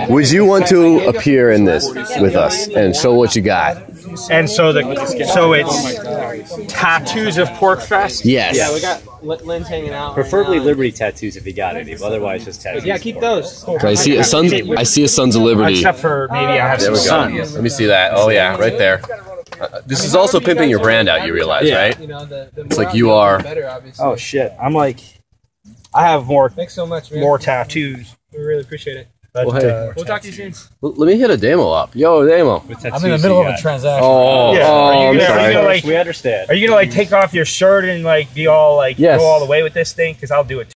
Would you want to appear in this with us and show what you got? And so it's tattoos of Porkfest. Yes. Yeah, we got Lynn's hanging out. Preferably Liberty tattoos if you got any. Otherwise, just tattoos. Yeah, keep those. I see a Sons. I see a Sons of Liberty. Except for maybe I have There some we go. sun. Let me see that. Oh yeah, right there. This is also pimping your brand out. You realize, right? It's like you are. Oh shit! I'm like, I have more. Thanks so much, man. More tattoos. We really appreciate it. But, Well, hey. We'll talk to you soon. Let me hit a demo up. Yo, demo. I'm in the middle of a transaction. Oh, Yeah. oh, Are I'm you sorry. gonna like? We understand. Are you gonna like take off your shirt and like be all like Yes. go all the way with this thing? Because I'll do it.